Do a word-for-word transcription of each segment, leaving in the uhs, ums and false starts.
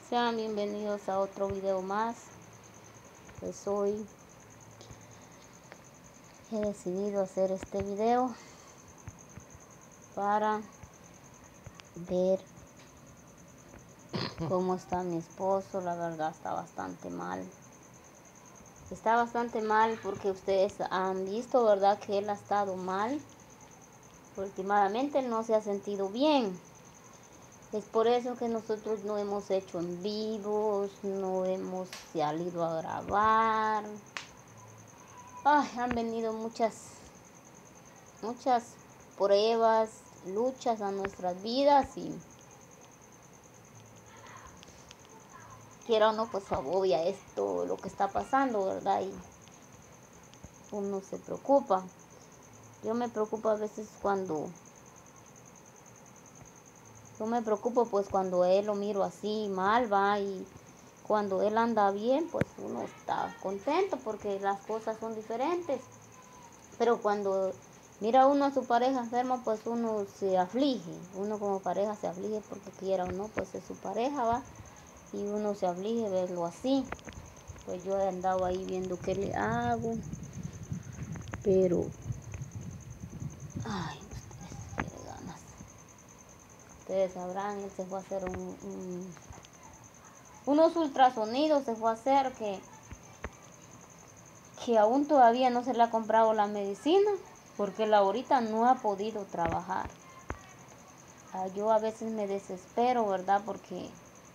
Sean bienvenidos a otro video más. Pues hoy he decidido hacer este video para ver cómo está mi esposo. La verdad está bastante mal. Está bastante mal porque ustedes han visto, ¿verdad?, que él ha estado mal. Últimamente él no se ha sentido bien. Es por eso que nosotros no hemos hecho en vivos, no hemos salido a grabar. Ay, han venido muchas, muchas pruebas, luchas a nuestras vidas y quiera o no, pues agobia esto, lo que está pasando, ¿verdad? Y uno se preocupa. Yo me preocupo a veces cuando, yo me preocupo pues cuando él lo miro así mal, va, y cuando él anda bien, pues uno está contento porque las cosas son diferentes. Pero cuando mira uno a su pareja enferma, pues uno se aflige. Uno como pareja se aflige porque quiera o no, pues es su pareja, va. Y uno se aflige verlo así. Pues yo he andado ahí viendo qué le hago. Pero, ay, ustedes qué ganas. Ustedes sabrán, él se fue a hacer un, un, unos ultrasonidos, se fue a hacer que, que aún todavía no se le ha comprado la medicina. Porque él ahorita no ha podido trabajar. Ah, yo a veces me desespero, ¿verdad? Porque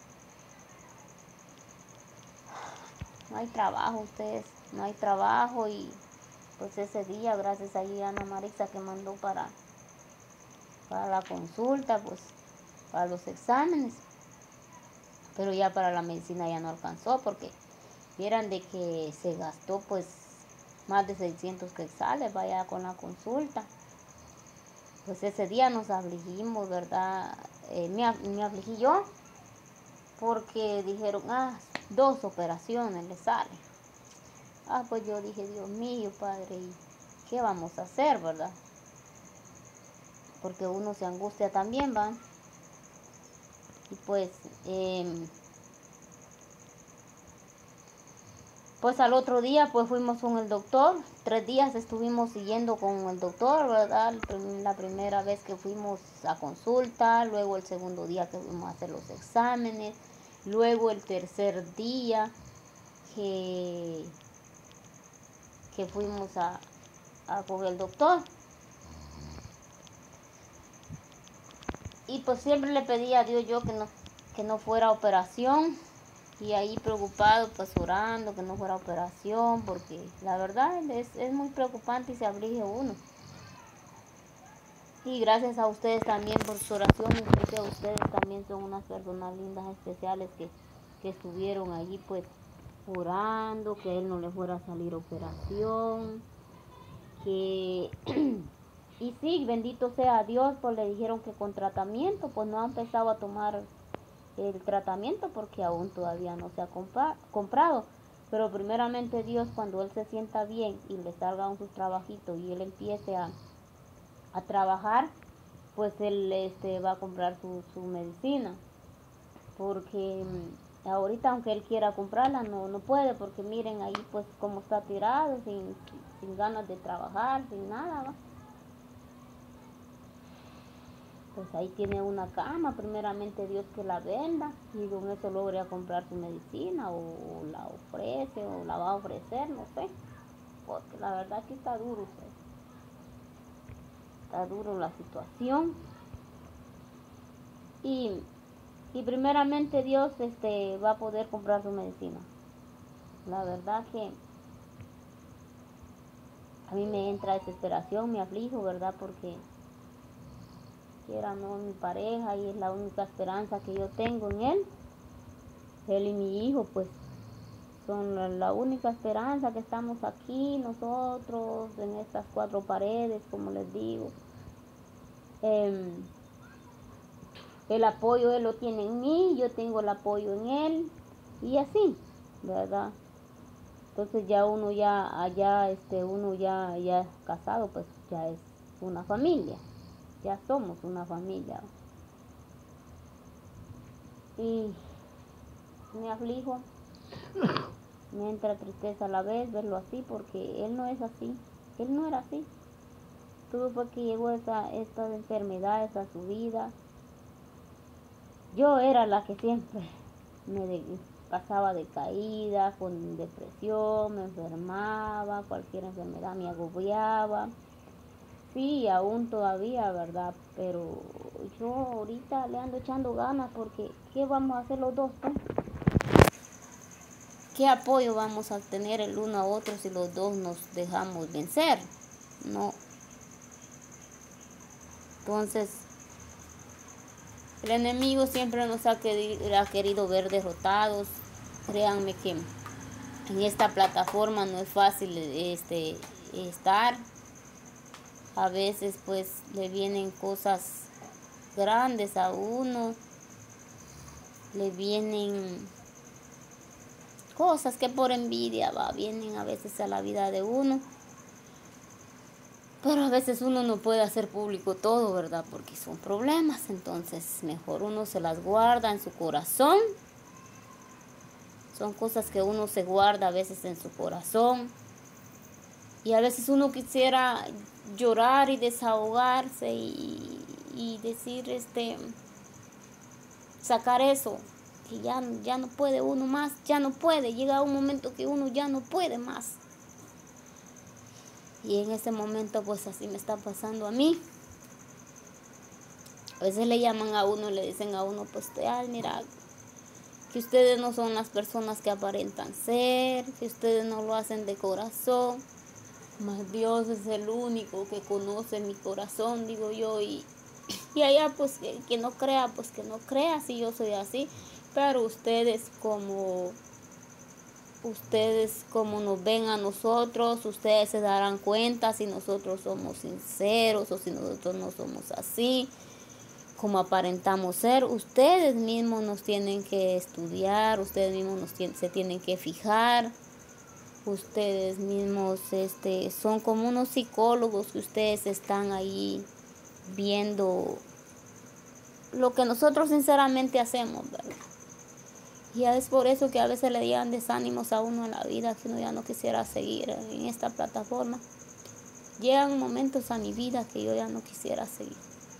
no hay trabajo, ustedes, no hay trabajo. Y pues ese día, gracias a Ana Marisa que mandó para, para la consulta, pues para los exámenes. Pero ya para la medicina ya no alcanzó porque vieran de que se gastó pues más de seiscientos quetzales, vaya con la consulta. Pues ese día nos afligimos, ¿verdad? Eh, me, me afligí yo porque dijeron, ah, dos operaciones le salen. Ah, pues yo dije, Dios mío, Padre, ¿y qué vamos a hacer, verdad? Porque uno se angustia también, ¿va? Y pues, eh, pues al otro día, pues fuimos con el doctor. Tres días estuvimos siguiendo con el doctor, ¿verdad? La primera vez que fuimos a consulta, luego el segundo día que fuimos a hacer los exámenes, luego el tercer día que, que fuimos a, a con el doctor. Y pues siempre le pedí a Dios yo que no, que no fuera operación. Y ahí preocupado, pues orando, que no fuera operación, porque la verdad es, es muy preocupante y se aflige uno. Y gracias a ustedes también por sus oraciones, porque ustedes también son unas personas lindas, especiales, que, que estuvieron allí pues orando, que a él no le fuera a salir operación, que... Y sí, bendito sea Dios, pues le dijeron que con tratamiento, pues no ha empezado a tomar el tratamiento porque aún todavía no se ha compra comprado. Pero primeramente Dios, cuando él se sienta bien y le salgan sus trabajitos y él empiece a, a trabajar, pues él este, va a comprar su, su medicina. Porque mmm, ahorita aunque él quiera comprarla, no, no puede, porque miren ahí pues como está tirado, sin, sin ganas de trabajar, sin nada, ¿va? Pues ahí tiene una cama, primeramente Dios que la venda y con eso logre a comprar su medicina o, o la ofrece o la va a ofrecer, no sé, porque la verdad que está duro, usted. Está duro la situación y, y primeramente Dios este, va a poder comprar su medicina. La verdad que a mí me entra desesperación, me aflijo, ¿verdad? Porque quiera no mi pareja y es la única esperanza que yo tengo en él. Él y mi hijo pues son la, la única esperanza que estamos aquí nosotros en estas cuatro paredes, como les digo. Eh, el apoyo él lo tiene en mí, yo tengo el apoyo en él y así, ¿verdad? Entonces ya uno ya allá, este, uno ya, ya casado, pues ya es una familia, ya somos una familia. Y me aflijo, me entra tristeza a la vez verlo así, porque él no es así, él no era así. Todo fue que llegó esa, estas enfermedades a su vida. Yo era la que siempre me de, pasaba decaída, con depresión, me enfermaba, cualquier enfermedad me agobiaba. Sí, aún todavía, ¿verdad? Pero yo ahorita le ando echando ganas, porque ¿qué vamos a hacer los dos, pues? ¿Qué apoyo vamos a tener el uno a otro si los dos nos dejamos vencer? No. Entonces, el enemigo siempre nos ha querido, ha querido ver derrotados. Créanme que en esta plataforma no es fácil este, estar. A veces pues le vienen cosas grandes a uno. Le vienen cosas que por envidia va, vienen a veces a la vida de uno. Pero a veces uno no puede hacer público todo, ¿verdad? Porque son problemas. Entonces mejor uno se las guarda en su corazón. Son cosas que uno se guarda a veces en su corazón. Y a veces uno quisiera llorar y desahogarse y, y decir, este, sacar eso. Que ya, ya no puede uno más, ya no puede. Llega un momento que uno ya no puede más. Y en ese momento pues así me está pasando a mí. A veces le llaman a uno y le dicen a uno, pues, ay, mira, que ustedes no son las personas que aparentan ser, que ustedes no lo hacen de corazón. Mas Dios es el único que conoce mi corazón, digo yo. Y, y allá pues que, que no crea, pues que no crea si yo soy así. Pero ustedes como... Ustedes como nos ven a nosotros, ustedes se darán cuenta si nosotros somos sinceros o si nosotros no somos así, como aparentamos ser. Ustedes mismos nos tienen que estudiar, ustedes mismos nos tienen, se tienen que fijar. Ustedes mismos este, son como unos psicólogos que ustedes están ahí viendo lo que nosotros sinceramente hacemos, ¿verdad? Y ya es por eso que a veces le llegan desánimos a uno en la vida, que uno ya no quisiera seguir en esta plataforma. Llegan momentos a mi vida que yo ya no quisiera seguir.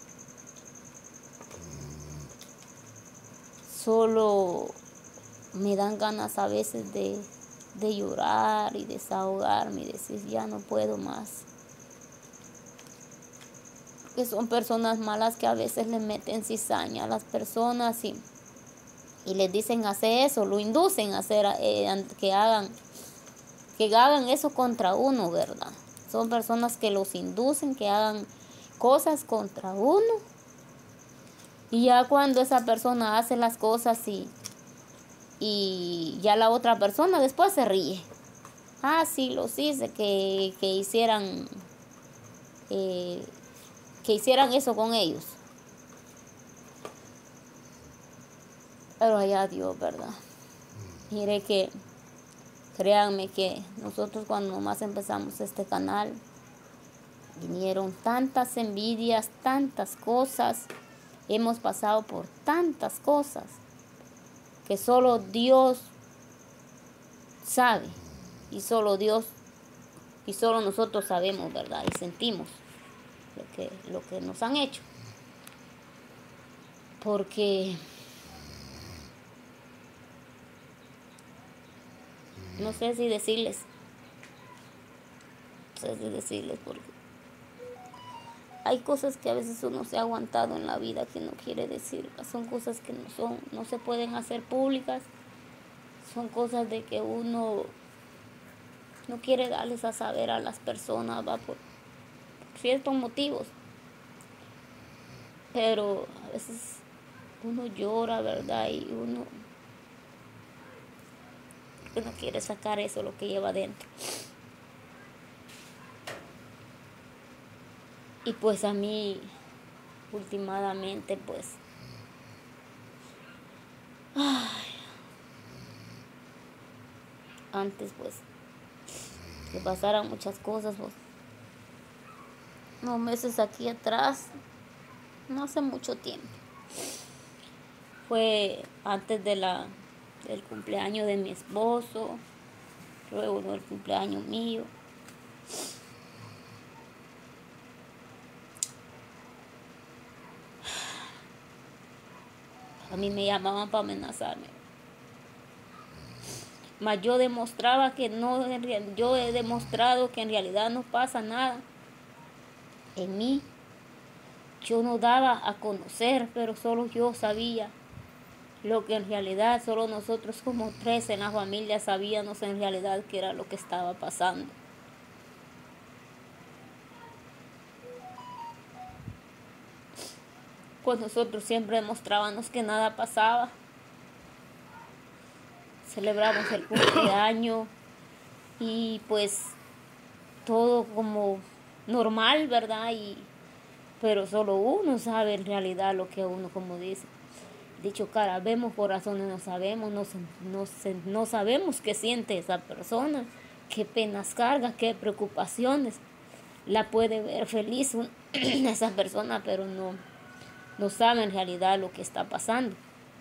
Solo me dan ganas a veces de, de llorar y desahogarme y decir, ya no puedo más. Que son personas malas que a veces le meten cizaña a las personas y... Y les dicen hacer eso, lo inducen a hacer eh, que hagan que hagan eso contra uno, ¿verdad? Son personas que los inducen que hagan cosas contra uno. Y ya cuando esa persona hace las cosas y, y ya la otra persona después se ríe. Ah, sí, los hice, que, que hicieran eh, que hicieran eso con ellos. Pero allá Dios, ¿verdad? Mire que, créanme que nosotros cuando más empezamos este canal, vinieron tantas envidias, tantas cosas, hemos pasado por tantas cosas, que solo Dios sabe, y solo Dios, y solo nosotros sabemos, ¿verdad? Y sentimos lo que, lo que nos han hecho. Porque... No sé si decirles, no sé si decirles porque hay cosas que a veces uno se ha aguantado en la vida que no quiere decir. Son cosas que no son, no se pueden hacer públicas. Son cosas de que uno no quiere darles a saber a las personas, va por ciertos motivos. Pero a veces uno llora, ¿verdad? Y uno no quiere sacar eso, lo que lleva adentro. Y pues a mí, últimamente, pues, ay, antes, pues, que pasaran muchas cosas, pues, unos meses aquí atrás, no hace mucho tiempo, fue antes de la, del cumpleaños de mi esposo, luego del cumpleaños mío. A mí me llamaban para amenazarme. Mas yo demostraba que no, yo he demostrado que en realidad no pasa nada en mí. Yo no daba a conocer, pero solo yo sabía lo que en realidad solo nosotros como tres en la familia sabíamos en realidad qué era lo que estaba pasando. Pues nosotros siempre demostrábamos que nada pasaba. Celebramos el cumpleaños y pues todo como normal, ¿verdad? Y, pero solo uno sabe en realidad lo que uno, como dice, dicho cara, vemos corazones, no sabemos, no, no, no sabemos qué siente esa persona, qué penas carga, qué preocupaciones. La puede ver feliz una, esa persona, pero no, no sabe en realidad lo que está pasando.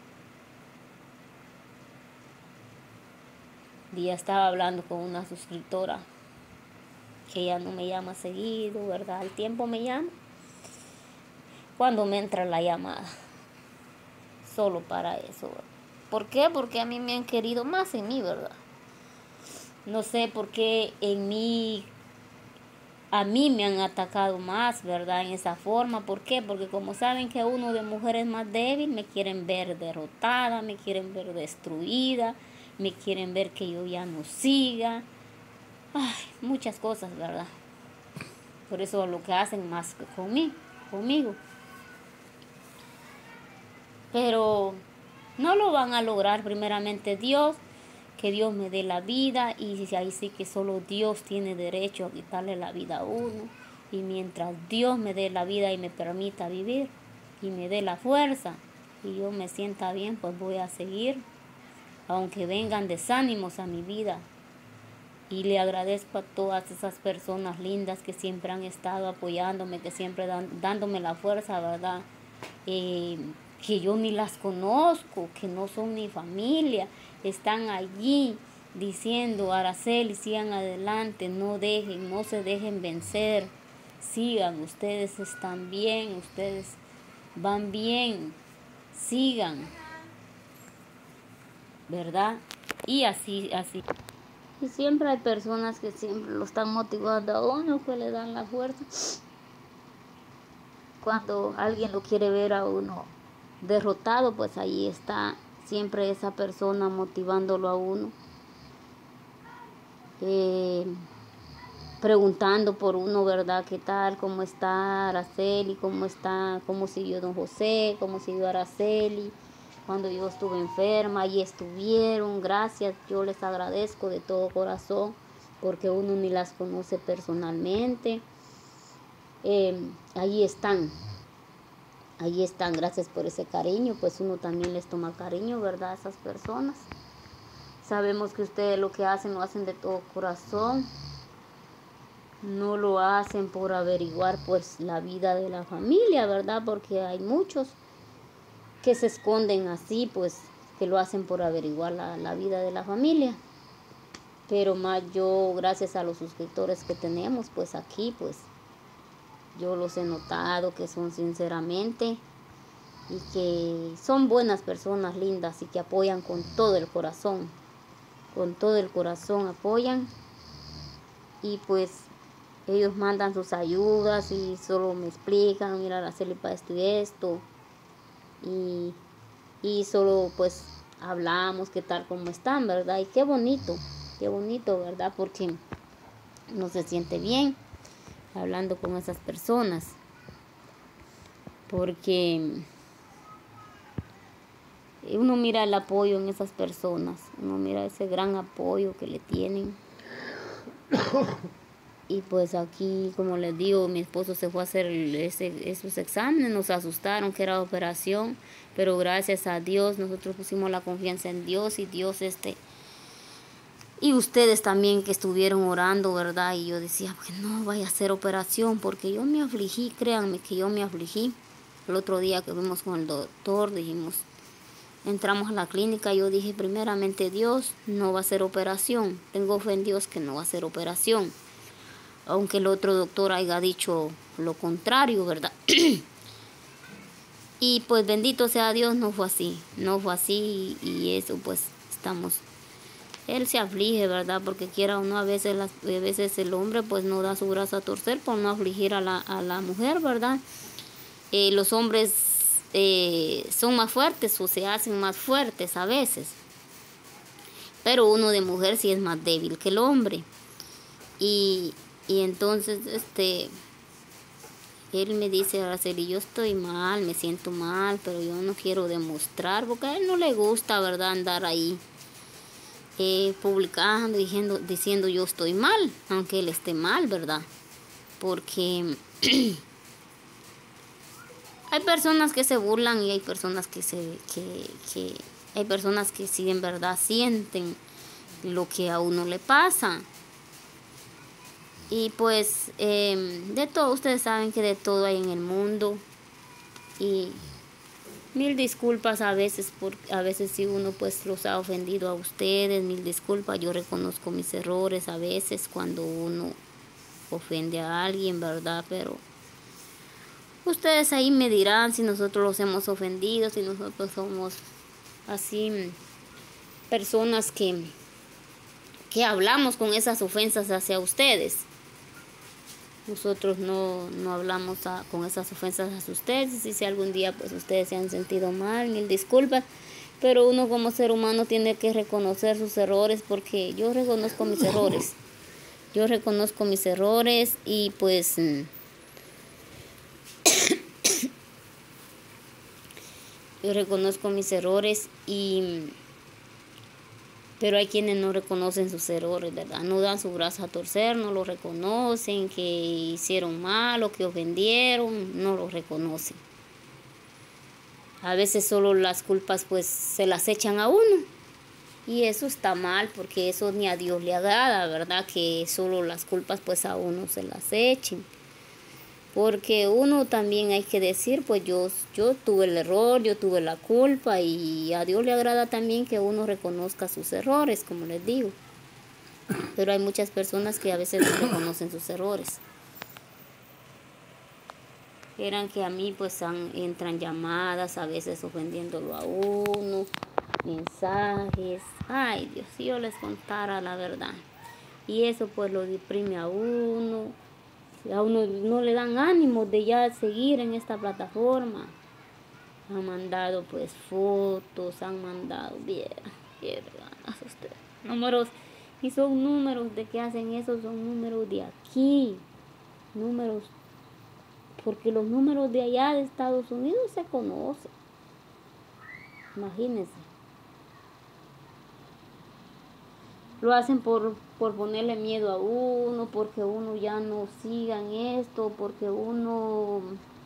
Día estaba hablando con una suscriptora que ella no me llama seguido, ¿verdad? Al tiempo me llama cuando me entra la llamada, solo para eso, ¿verdad? ¿Por qué? Porque a mí me han querido más en mí, ¿verdad? No sé por qué en mí, a mí me han atacado más, ¿verdad? En esa forma. ¿Por qué? Porque como saben que uno de mujeres más débil, me quieren ver derrotada, me quieren ver destruida, me quieren ver que yo ya no siga. Ay, muchas cosas, ¿verdad? Por eso lo que hacen más que conmigo, conmigo. Pero no lo van a lograr primeramente Dios, que Dios me dé la vida, y ahí sí que solo Dios tiene derecho a quitarle la vida a uno. Y mientras Dios me dé la vida y me permita vivir, y me dé la fuerza, y yo me sienta bien, pues voy a seguir, aunque vengan desánimos a mi vida. Y le agradezco a todas esas personas lindas que siempre han estado apoyándome, que siempre dan, dándome la fuerza, ¿verdad? Eh, que yo ni las conozco, que no son mi familia, están allí diciendo, Araceli, sigan adelante, no dejen, no se dejen vencer, sigan, ustedes están bien, ustedes van bien, sigan, ¿verdad? Y así, así. Y siempre hay personas que siempre lo están motivando a uno, que le dan la fuerza. Cuando alguien lo quiere ver a uno derrotado, pues ahí está siempre esa persona motivándolo a uno. Eh, preguntando por uno, ¿verdad? ¿Qué tal? ¿Cómo está Araceli? ¿Cómo está? ¿Cómo siguió don José? ¿Cómo siguió Araceli? Cuando yo estuve enferma, ahí estuvieron, gracias, yo les agradezco de todo corazón, porque uno ni las conoce personalmente. Eh, ahí están, ahí están, gracias por ese cariño, pues uno también les toma cariño, ¿verdad? A esas personas. Sabemos que ustedes lo que hacen lo hacen de todo corazón, no lo hacen por averiguar pues la vida de la familia, ¿verdad? Porque hay muchos que se esconden así, pues que lo hacen por averiguar la, la vida de la familia. Pero más yo, gracias a los suscriptores que tenemos, pues aquí, pues yo los he notado que son sinceramente y que son buenas personas lindas y que apoyan con todo el corazón, con todo el corazón apoyan. Y pues ellos mandan sus ayudas y solo me explican, mira, Araceli, para esto y esto. Y, y solo pues hablamos qué tal, cómo están, ¿verdad? Y qué bonito, qué bonito, ¿verdad? Porque uno se siente bien hablando con esas personas. Porque uno mira el apoyo en esas personas, uno mira ese gran apoyo que le tienen. Y pues aquí, como les digo, mi esposo se fue a hacer ese, esos exámenes, nos asustaron que era operación, pero gracias a Dios nosotros pusimos la confianza en Dios y Dios este, y ustedes también que estuvieron orando, ¿verdad? Y yo decía, que no vaya a ser operación, porque yo me afligí, créanme que yo me afligí. El otro día que fuimos con el doctor dijimos, entramos a la clínica, yo dije, primeramente Dios, no va a ser operación. Tengo fe en Dios que no va a ser operación. Aunque el otro doctor haya dicho lo contrario, ¿verdad? Y pues bendito sea Dios, no fue así. No fue así y, y eso pues estamos... Él se aflige, ¿verdad? Porque quiera o no, a veces, las, a veces el hombre pues no da su brazo a torcer por no afligir a la, a la mujer, ¿verdad? Eh, los hombres eh, son más fuertes o se hacen más fuertes a veces. Pero uno de mujer sí es más débil que el hombre. Y, y entonces, este, él me dice, Araceli, yo estoy mal, me siento mal, pero yo no quiero demostrar, porque a él no le gusta, ¿verdad?, andar ahí eh, publicando, diciendo, diciendo yo estoy mal, aunque él esté mal, ¿verdad? Porque hay personas que se burlan y hay personas que se, que, que, hay personas que sí en verdad sienten lo que a uno le pasa. Y pues eh, de todo, ustedes saben que de todo hay en el mundo. Y mil disculpas a veces, por, a veces si uno pues los ha ofendido a ustedes, mil disculpas. Yo reconozco mis errores a veces cuando uno ofende a alguien, ¿verdad? Pero ustedes ahí me dirán si nosotros los hemos ofendido, si nosotros somos así personas que, que hablamos con esas ofensas hacia ustedes. Nosotros no, no hablamos a, con esas ofensas hacia ustedes. Y si algún día pues ustedes se han sentido mal, mil disculpas. Pero uno como ser humano tiene que reconocer sus errores, porque yo reconozco mis errores. Yo reconozco mis errores y pues yo reconozco mis errores y pero hay quienes no reconocen sus errores, ¿verdad? No dan su brazo a torcer, no lo reconocen, que hicieron mal o que ofendieron, no lo reconocen. A veces solo las culpas pues se las echan a uno. Y eso está mal, porque eso ni a Dios le agrada, ¿verdad? Que solo las culpas pues a uno se las echen. Porque uno también hay que decir, pues yo, yo tuve el error, yo tuve la culpa, y a Dios le agrada también que uno reconozca sus errores, como les digo. Pero hay muchas personas que a veces no reconocen sus errores. Eran que a mí pues han, entran llamadas, a veces ofendiéndolo a uno, mensajes. Ay Dios, si yo les contara la verdad. Y eso pues lo deprime a uno. A uno no le dan ánimo de ya seguir en esta plataforma. Han mandado pues fotos, han mandado, bien, bien, ustedes, números, y son números de que hacen eso, son números de aquí, números, porque los números de allá de Estados Unidos se conocen, imagínense. Lo hacen por, por ponerle miedo a uno, porque uno ya no siga en esto, porque uno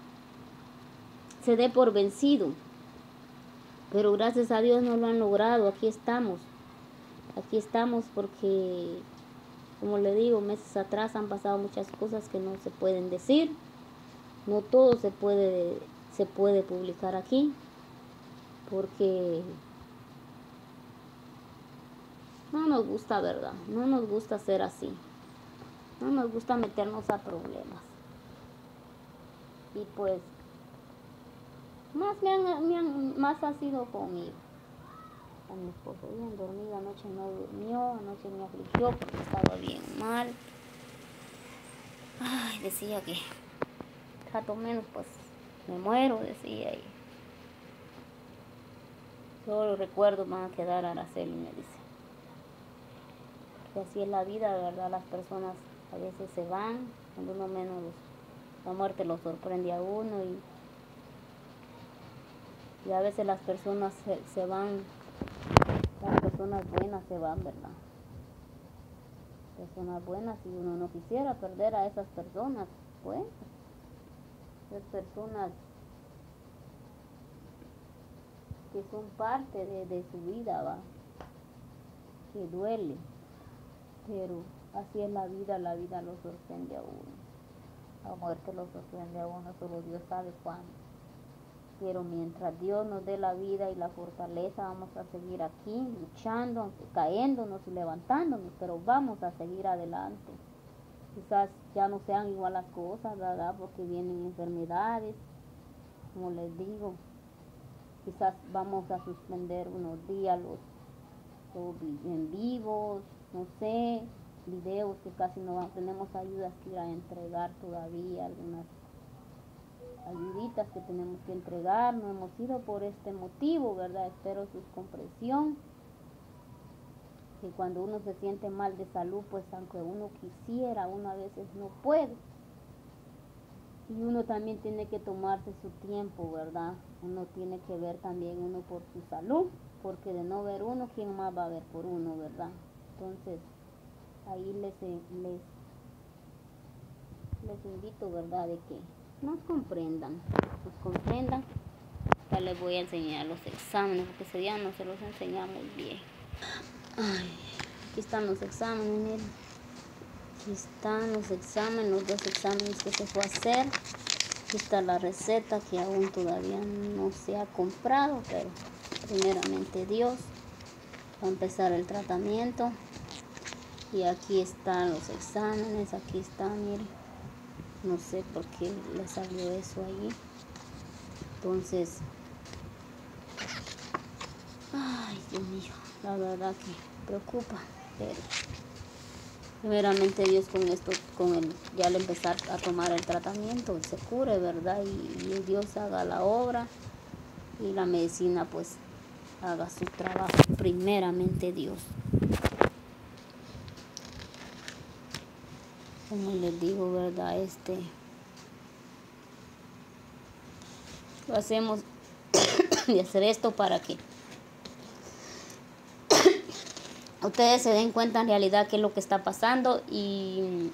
se dé por vencido. Pero gracias a Dios no lo han logrado, aquí estamos. Aquí estamos porque, como le digo, meses atrás han pasado muchas cosas que no se pueden decir. No todo se puede, se puede publicar aquí, porque no nos gusta, ¿verdad? No nos gusta ser así. No nos gusta meternos a problemas. Y pues, más, me han, me han, más ha sido conmigo. A mi esposo bien dormido, anoche no durmió, anoche me afligió porque estaba bien mal. Ay, decía que rato menos pues me muero, decía. Y todos los recuerdos van a quedar, Araceli, me dice. Que así es la vida, ¿verdad? Las personas a veces se van, cuando uno menos la muerte lo sorprende a uno, y, y a veces las personas se, se van, las personas buenas se van, ¿verdad? Personas buenas, y uno no quisiera perder a esas personas, pues, esas personas que son parte de, de su vida, ¿va? Que duele, pero así es la vida, la vida lo sorprende a uno, la muerte lo sorprende a uno, solo Dios sabe cuándo. Pero mientras Dios nos dé la vida y la fortaleza, vamos a seguir aquí luchando, cayéndonos y levantándonos, pero vamos a seguir adelante. Quizás ya no sean igual las cosas, ¿verdad? Porque vienen enfermedades, como les digo. Quizás vamos a suspender unos días los, los en vivos, no sé, videos que casi no van. Tenemos ayudas que ir a entregar todavía, algunas ayuditas que tenemos que entregar. No hemos ido por este motivo, ¿verdad? Espero su comprensión. Que cuando uno se siente mal de salud, pues aunque uno quisiera, uno a veces no puede. Y uno también tiene que tomarse su tiempo, ¿verdad? Uno tiene que ver también uno por su salud, porque de no ver uno, ¿quién más va a ver por uno, verdad? Entonces, ahí les, les, les invito, ¿verdad? De que nos comprendan, nos comprendan. Ya les voy a enseñar los exámenes, porque ese día no se los enseñamos bien. Ay, aquí están los exámenes, miren. Aquí están los exámenes, los dos exámenes que se fue a hacer. Aquí está la receta que aún todavía no se ha comprado, pero primeramente Dios va a empezar el tratamiento. Y aquí están los exámenes, aquí están, miren. No sé por qué le salió eso allí. Entonces, ay, Dios mío, la verdad que preocupa, pero primeramente Dios con esto, con el, ya al empezar a tomar el tratamiento, se cure, ¿verdad? Y, y Dios haga la obra y la medicina pues haga su trabajo, primeramente Dios. Como les digo, ¿verdad? Este, lo hacemos de hacer esto para que ustedes se den cuenta en realidad qué es lo que está pasando y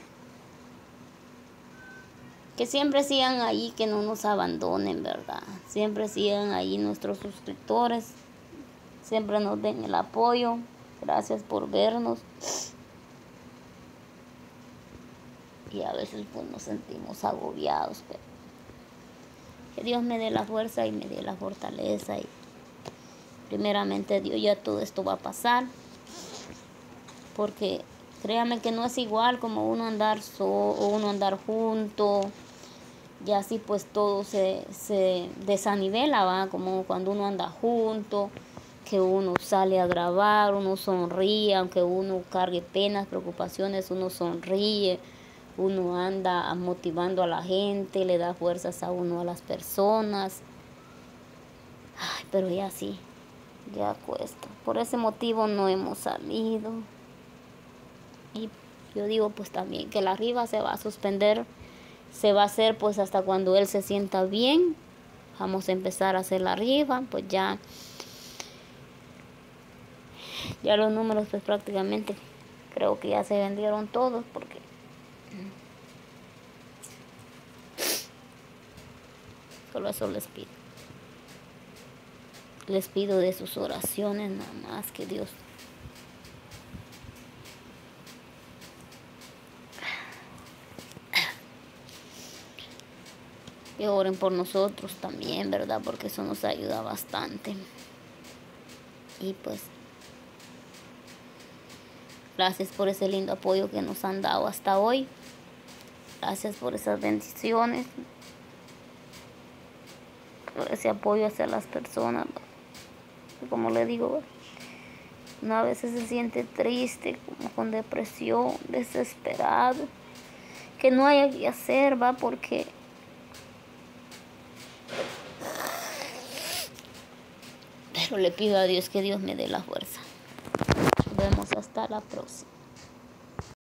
que siempre sigan ahí, que no nos abandonen, ¿verdad? Siempre sigan ahí nuestros suscriptores, siempre nos den el apoyo. Gracias por vernos. Y a veces pues nos sentimos agobiados, pero que Dios me dé la fuerza y me dé la fortaleza. Y primeramente Dios, ya todo esto va a pasar. Porque créanme que no es igual como uno andar solo o uno andar junto. Y así pues todo se, se desanivela, ¿va? Como cuando uno anda junto, que uno sale a grabar, uno sonríe, aunque uno cargue penas, preocupaciones, uno sonríe, uno anda motivando a la gente, le da fuerzas a uno, a las personas. Ay, pero ya sí, ya cuesta. Por ese motivo no hemos salido. Y yo digo pues también que la rifa se va a suspender, se va a hacer pues hasta cuando él se sienta bien. Vamos a empezar a hacer la rifa, pues ya, ya los números pues prácticamente creo que ya se vendieron todos, porque solo eso les pido. Les pido de sus oraciones nada más, que Dios que oren por nosotros también, ¿verdad? Porque eso nos ayuda bastante. Y pues, gracias por ese lindo apoyo que nos han dado hasta hoy. Gracias por esas bendiciones, por ese apoyo hacia las personas. Como le digo, uno a veces se siente triste, como con depresión, desesperado, que no haya que hacer, ¿va? Porque pero le pido a Dios que Dios me dé la fuerza. Nos vemos hasta la próxima.